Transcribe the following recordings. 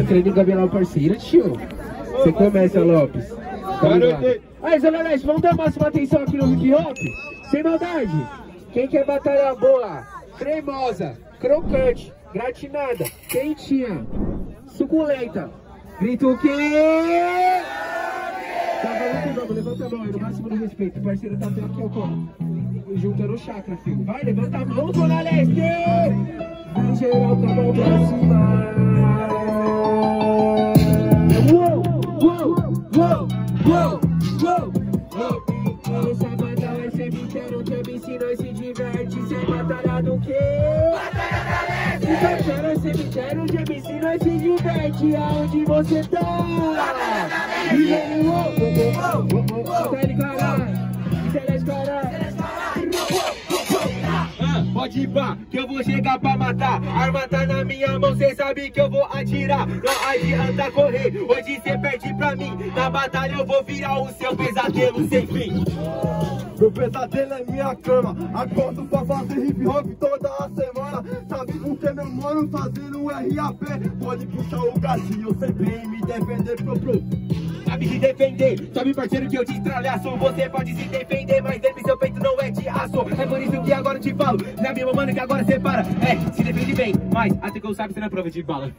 tá querendo engabelar o parceiro, tio? Você começa, Lopes. Tá ligado? Aí, Zona Leste, vamos dar máxima atenção aqui no hip hop? Sem maldade. Quem quer batalha boa, cremosa, crocante, gratinada, quentinha, suculenta, grita o quê? Tá falando, vamos, levanta a mão aí, no máximo do respeito. O parceiro tá bem aqui, ó, como? Juntando o chakra, filho. Vai, levanta a mão, Zona Leste! Vai geral com a mão pra cima. Uou, uou, uou, uou, uou. Essa batalha é cemitério, que MC nós se diverte. Sem batalha do quê? Batalha da Leste! Batalha é cemitério, de MC nós se diverte. Aonde você tá? Batalha da Leste! Tá ele, caralho! Celeste, caralho! Pode ir pá, que eu vou chegar pra matar. Arma tá na minha mão, cê sabe que eu vou atirar. Não adianta correr, hoje cê perde pra mim. Na batalha eu vou virar o seu pesadelo sem fim. Meu pesadelo é minha cama. Acordo pra fazer hip hop toda a semana. Sabe por que meu mano fazendo RAP? Pode puxar o gatinho, eu sei bem me defender, pro. Sabe se defender, sabe parceiro que eu te estralhaço. Você pode se defender, mas dentro do seu peito não é de aço. É por isso que agora eu te falo, sabe meu mano que agora você para. É, se defende bem, mas até que eu sabe você não é prova de bala.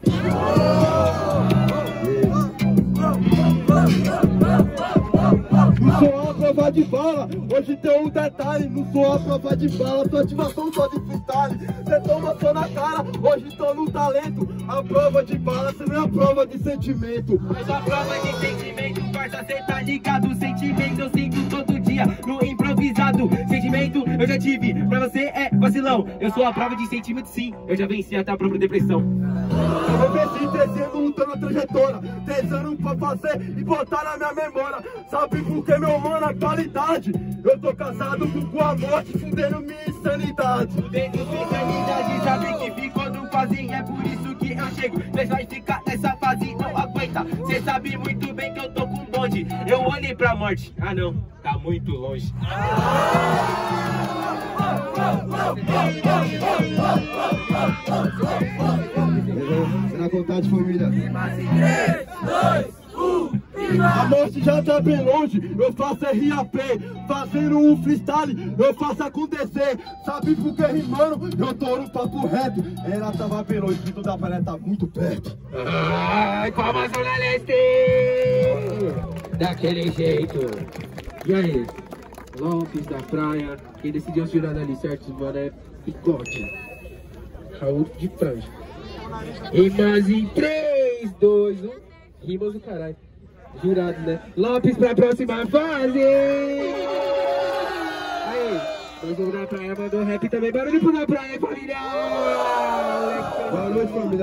Não sou a prova de bala, hoje tem um detalhe. Não sou a prova de bala, sou ativação só de freestyle. Cê toma só na cara, hoje tô no talento. A prova de bala, cê não é a prova de sentimento. Mas a prova de sentimento, parça, cê tá ligado. Sentimento eu sinto todo dia no improvisado. Sentimento eu já tive, pra você é vacilão. Eu sou a prova de sentimento sim, eu já venci até a própria depressão. Eu venci 3 anos lutando a trajetória, 3 anos pra fazer e botar na minha memória. Sabe por que meu mano, a qualidade? Eu tô casado com a morte, fudendo minha insanidade. Fudendo sua insanidade, sabe que ficou no quase. É por isso que eu chego, nós vai ficar nessa fase, não aguenta. Cê sabe muito bem que eu tô com bonde. Eu olhei pra morte, ah não, tá muito longe. Na vontade, família. 3, 2, 1. A morte já tá bem longe, eu faço RAP, fazendo um freestyle, eu faço acontecer. Sabe por que rimando? Eu tô no papo reto. Ela tava bem longe, o da praia tá muito perto. Ai, calma, Zona Leste! Daquele jeito. E aí? Lopes da praia, quem decidiu tirar dali, certo, mano, é Picote. Raul de franja. Rimas em 3, 2, 1. Rimas do caralho. Jurado, né? Lopes pra próxima fase! Aí, nós vamos na praia, mandou rap também. Barulho pro na praia, família! Boa noite, família.